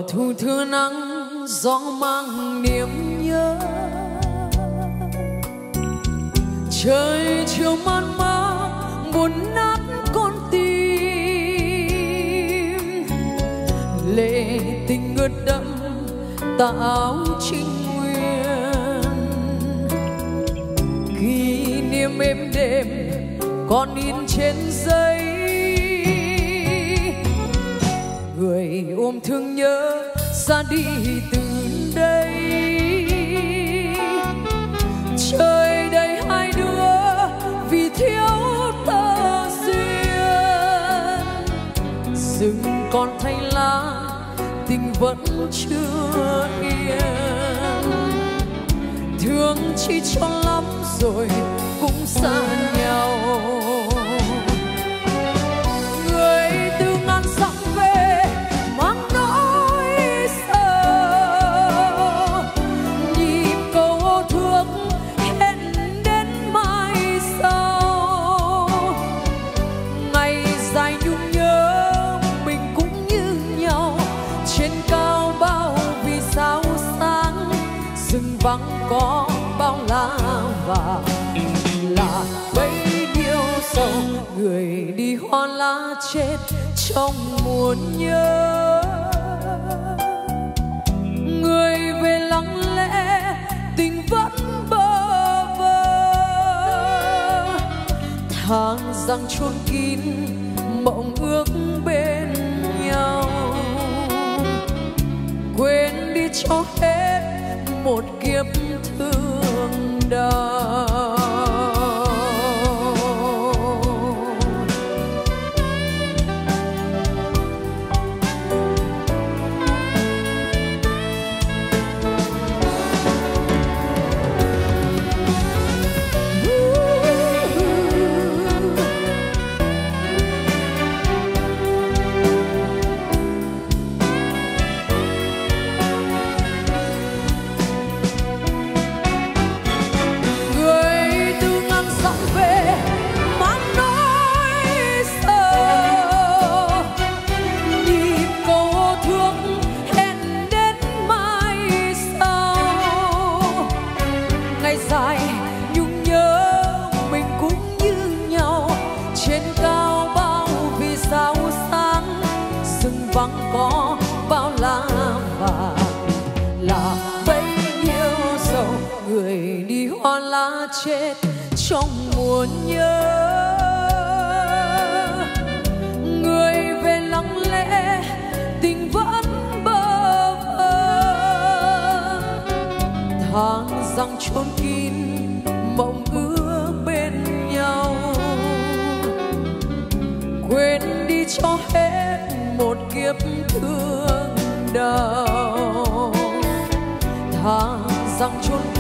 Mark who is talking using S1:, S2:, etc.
S1: thu thưa nắng gió mang niềm nhớ, trời chiều man mác buồn nát con tim, lệ tình ướt đẫm tà áo trinh nguyên, kỷ niệm êm đềm còn in trên giấy, người ôm thương nhớ ra đi từ đây. Trời đầy hai đứa vì thiếu tơ duyên, rừng còn thanh lá tình vẫn chưa yên, thương chỉ cho lắm rồi cũng xa nhau. Người từ ngàn dặm về mang nỗi sợ, nhịp cầu ô thương hẹn đến mai sau. Ngày dài nhung nhớ mình cũng như nhau, trên cao bao vì sao sáng, rừng vắng có bao la vàng là bấy nhiêu sầu. Người đi hoa lá chết trong muôn nhớ, người về lặng lẽ tình vẫn bơ vơ. Tháng răng chôn kín mộng ước bên nhau, quên đi cho hết một kiếp thương đau. Vắng có bao la vàng là bấy nhiêu sầu. Người đi hoa lá chết trong muôn nhớ, người về lặng lẽ tình vẫn bơ vơ. Tháng răng chôn kín mộng ước bên nhau, quên đi cho hết một kiếp thương đau. Tháng răng chôn